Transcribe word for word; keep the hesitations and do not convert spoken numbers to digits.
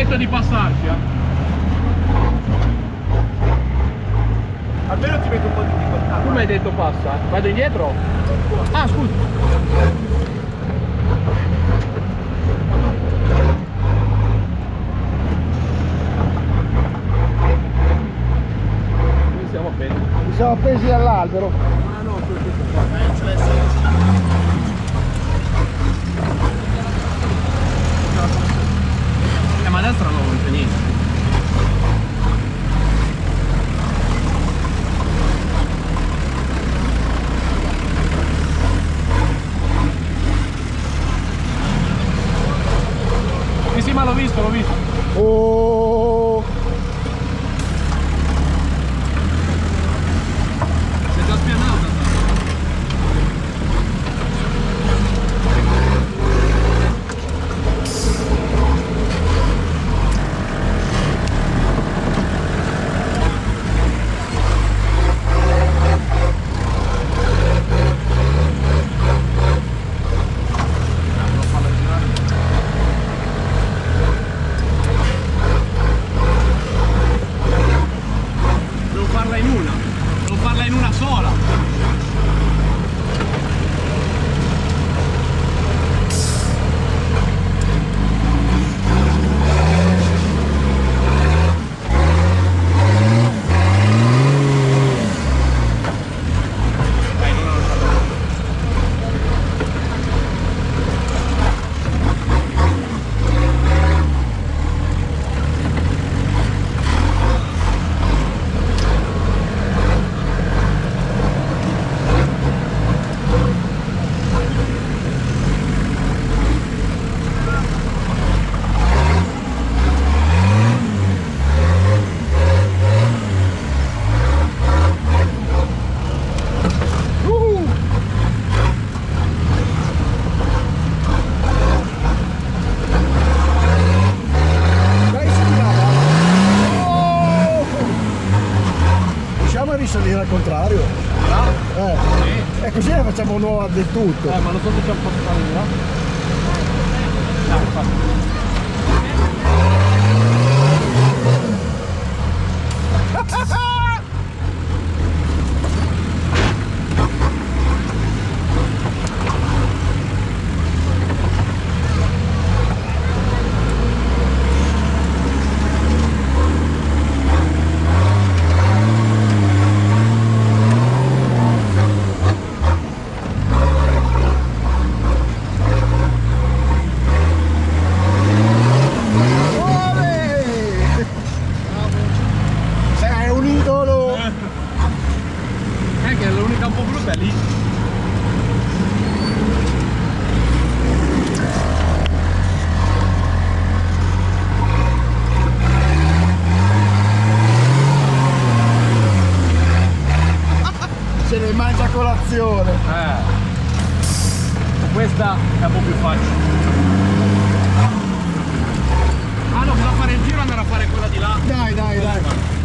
detto di passarci, eh. Almeno ti metto un po' di difficoltà. Tu mi hai detto passa, vado indietro? Ah, scusa. Qui siamo appesi. Ci siamo appesi all'albero. Ah no, questo qua. Eh, ma a destra no, non c'è niente. Sì, sì, ma l'ho visto, l'ho visto. Oh! Si è già spianata. Risalire al contrario. Bravo. Eh. Sì. E così la facciamo nuova del tutto. Eh, ma non so se c'è un po' di farina. Dai, fa. Che è l'unica un po' brutta lì. Se ne mangia a colazione. Eh. Questa è un po' più facile. Ah no, bisogna fare il giro e andare a fare quella di là. Dai, dai, dai.